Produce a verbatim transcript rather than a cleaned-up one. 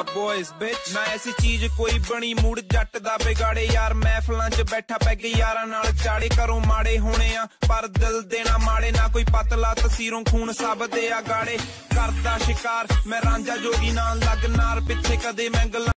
boys bitch ना ऐसी चीज कोई बनी मूड जट दा बिगाड़े यार महफिलां च बैठा पैग यारां नाल चाड़े करो माड़े होने आ पर दिल देना माड़े ना कोई पतला तसीरों खून सब दे आ गाड़े करदा शिकार मैं रांझा जोगी नाल लग नार पिछे कदे मैं